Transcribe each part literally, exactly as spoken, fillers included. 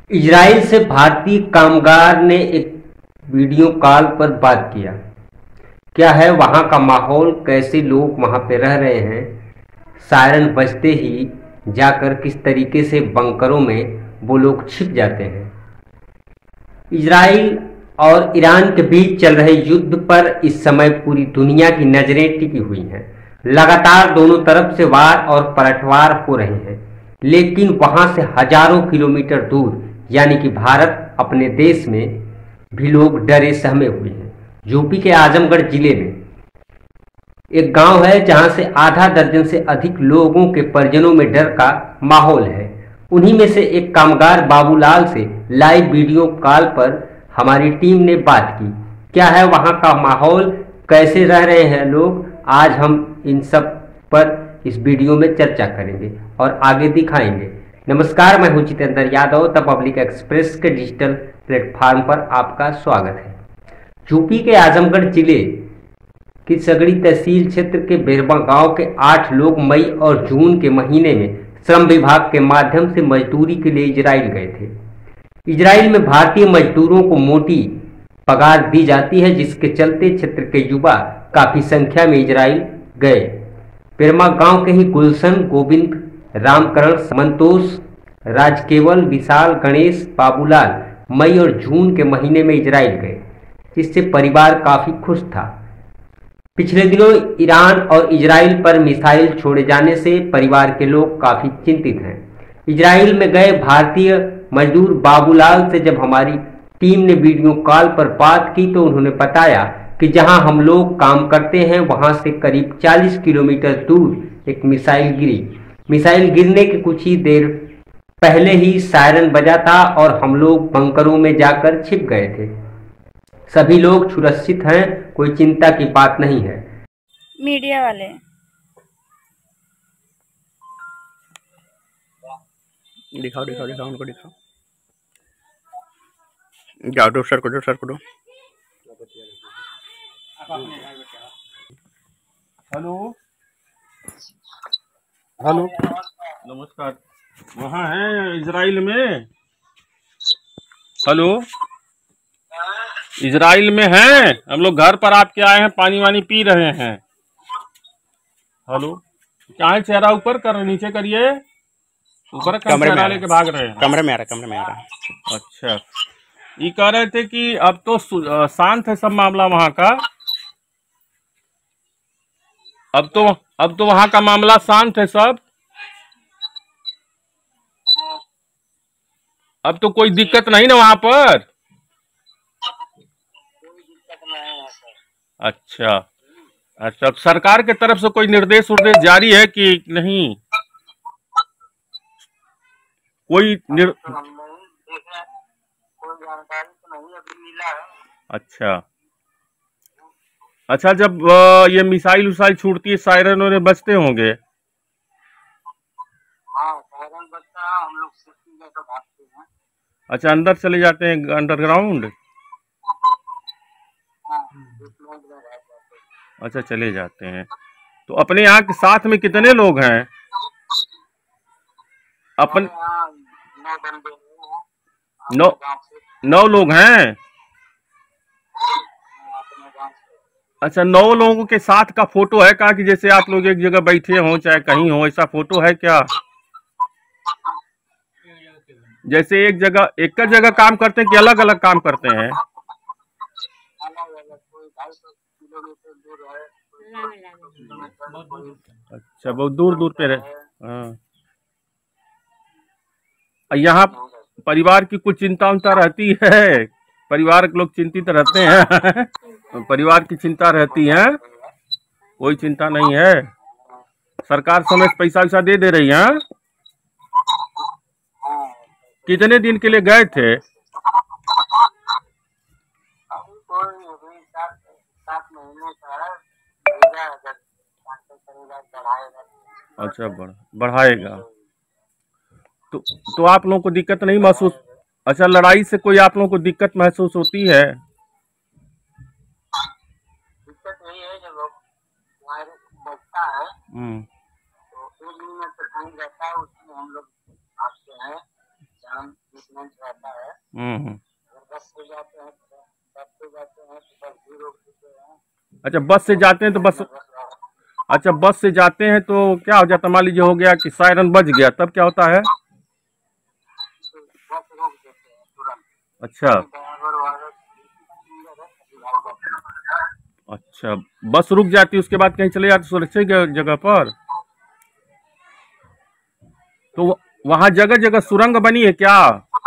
Israel से भारतीय कामगार ने एक वीडियो कॉल पर बात किया। क्या है वहां का माहौल, कैसे लोग वहां पे रह रहे हैं, सायरन बजते ही जाकर किस तरीके से बंकरों में वो लोग छिप जाते हैं। इजराइल और ईरान के बीच चल रहे युद्ध पर इस समय पूरी दुनिया की नजरें टिकी हुई हैं। लगातार दोनों तरफ से वार और पलटवार हो रहे हैं, लेकिन वहां से हजारों किलोमीटर दूर यानी कि भारत अपने देश में भी लोग डरे सहमे हुए हैं। यूपी के आजमगढ़ जिले में एक गांव है जहां से आधा दर्जन से अधिक लोगों के परिजनों में डर का माहौल है। उन्हीं में से एक कामगार बाबूलाल से लाइव वीडियो कॉल पर हमारी टीम ने बात की। क्या है वहां का माहौल, कैसे रह रहे हैं लोग, आज हम इन सब पर इस वीडियो में चर्चा करेंगे और आगे दिखाएंगे। नमस्कार, मैं हूं Jitendra Yadav, the public express के डिजिटल प्लेटफॉर्म पर आपका स्वागत है। यूपी के आजमगढ़ जिले की सगड़ी तहसील क्षेत्र के बेरबा गांव के आठ लोग मई और जून के महीने में श्रम विभाग के माध्यम से मजदूरी के लिए इजराइल गए थे। इजराइल में भारतीय मजदूरों को मोटी पगार दी जाती है, जिसके चलते क्षेत्र के युवा काफी संख्या में इजराइल गए। बेरमा गांव के ही गुलशन, गोविंद, रामकरण, संतोष, राजकेवल, विशाल, गणेश, बाबूलाल मई और जून के महीने में इजराइल गए, जिससे परिवार काफी खुश था। पिछले दिनों ईरान और इजराइल पर मिसाइल छोड़े जाने से परिवार के लोग काफी चिंतित हैं। इजराइल में गए भारतीय मजदूर बाबूलाल से जब हमारी टीम ने वीडियो कॉल पर बात की तो उन्होंने बताया कि जहां हम लोग काम करते हैं वहां से करीब चालीस किलोमीटर दूर एक मिसाइल गिरी। मिसाइल गिरने के कुछ ही देर पहले ही सायरन बजा था और हम लोग बंकरों में जाकर छिप गए थे। सभी लोग सुरक्षित हैं, कोई चिंता की बात नहीं है। मीडिया वाले दिखाओ दिखाओ दिखाओ उनको दिखाओ। जाओ दो सर को दो सर को दो। हेलो हेलो नमस्कार। वहाँ हैं इजराइल में? हेलो, इजराइल में हैं हम लोग, घर पर आपके आए हैं, पानी वानी पी रहे हैं। हेलो, क्या है, चेहरा ऊपर कर, नीचे करिए, ऊपर चेहरा लेके भाग रहे हैं। कमरे में आ रहा कमरे में आ रहा। अच्छा, ये कह रहे थे कि अब तो शांत है सब मामला वहाँ का। अब तो अब तो वहाँ का मामला शांत है सब। अब तो कोई दिक्कत नहीं ना वहाँ पर? अच्छा अच्छा, सरकार के तरफ से कोई निर्देश उर्देश जारी है कि नहीं? कोई निर... अच्छा अच्छा, जब ये मिसाइल उसाइल छूटती है सायरन और बजते होंगे? हाँ, सायरन बजता है, हम लोग सेफ्टी लेकर भागते हैं। अच्छा, अंदर चले जाते हैं अंडरग्राउंड? अच्छा, चले जाते हैं। तो अपने यहाँ के साथ में कितने लोग हैं? अपन नौ नौ लोग हैं। अच्छा, नौ लोगों के साथ का फोटो है क्या, कि जैसे आप लोग एक जगह बैठे हो चाहे कहीं हो, ऐसा फोटो है क्या? जैसे एक जगह एक का जगह काम करते हैं कि अलग अलग काम करते हैं? अच्छा, बहुत दूर दूर पे रहे। हाँ, यहाँ परिवार की कुछ चिंता उनता रहती है? परिवार के लोग चिंतित रहते हैं? परिवार की चिंता रहती है, कोई चिंता नहीं है। सरकार समय से पैसा वैसा दे दे रही है। कितने दिन के लिए गए थे? अच्छा, बढ़ बढ़ाएगा तो तो आप लोगों को दिक्कत नहीं महसूस? अच्छा, लड़ाई से कोई आप लोगों को दिक्कत महसूस होती है? दिक्कत यही है जब वायरस बढ़ता है हम्म तो एक दिन में तो नहीं रहता है, उसमें हम लोग भागते हैं, जाम मिसमेंट रहता है। हम्म हम्म। अगर बस से जाते हैं तो बस से जाते हैं तो बस भी रोक देते हैं। अच्छा, बस से जाते हैं तो बस अच्छा बस से जाते हैं तो क्या हो जाता, मान लीजिए हो गया कि सायरन बज गया, तब क्या होता है? तो बस रोक देते हैं तुरंत। अच्छा ड्राइवर वाले अच्छा, बस रुक जाती है, उसके बाद कहीं चले जाते सुरक्षित ज- जगह पर। तो वह- वहाँ जगह जगह सुरंग बनी है क्या?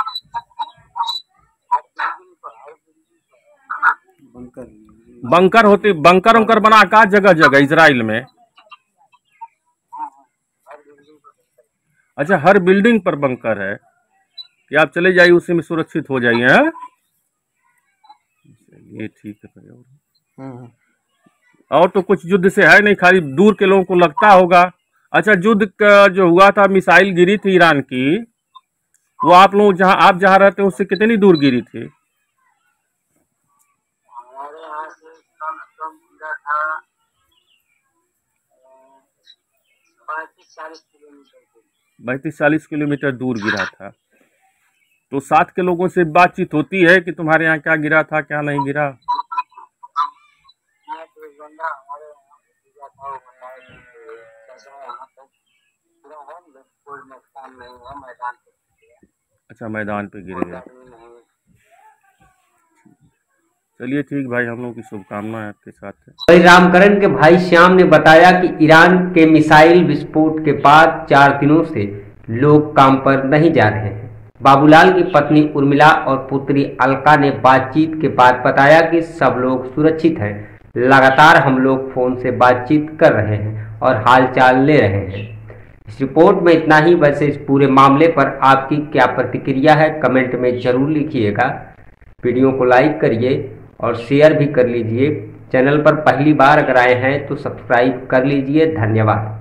बंकर होते, बंकर उंकर बना का जगह जगह इजराइल में? अच्छा, हर बिल्डिंग पर बंकर है कि आप चले जाइए उसी में सुरक्षित हो जाइए। हैं? ये ठीक है भाई। और और तो कुछ युद्ध से है नहीं, खाली दूर के लोगों को लगता होगा। अच्छा, युद्ध का जो हुआ था, मिसाइल गिरी थी ईरान की, वो आप लोग जहां आप जहां रहते हैं उससे कितनी दूर गिरी थी? हमारे यहाँ से कम से कम गिरा था पैंतीस चालीस किलोमीटर दूर। पैंतीस चालीस किलोमीटर दूर गिरा था। तो साथ के लोगों से बातचीत होती है कि तुम्हारे यहाँ क्या गिरा था, क्या नहीं गिरा? यहाँ तो एक बंदा हमारे यहाँ पे गिरा था, वो बताया कि कैसा यहाँ पे पूरा है, कोई नुकसान नहीं है, मैदान पे अच्छा, मैदान पे गिर कोई गया। आदमी नहीं। चलिए ठीक भाई, हम लोगों की शुभकामनाएं आपके साथ है। वही रामकरण के भाई श्याम ने बताया कि ईरान के मिसाइल विस्फोट के बाद चार दिनों से लोग काम पर नहीं जा रहे हैं। बाबूलाल की पत्नी उर्मिला और पुत्री अलका ने बातचीत के बाद बताया कि सब लोग सुरक्षित हैं। लगातार हम लोग फोन से बातचीत कर रहे हैं और हालचाल ले रहे हैं। इस रिपोर्ट में इतना ही। वैसे इस पूरे मामले पर आपकी क्या प्रतिक्रिया है, कमेंट में जरूर लिखिएगा। वीडियो को लाइक करिए और शेयर भी कर लीजिए। चैनल पर पहली बार अगर आए हैं तो सब्सक्राइब कर लीजिए। धन्यवाद।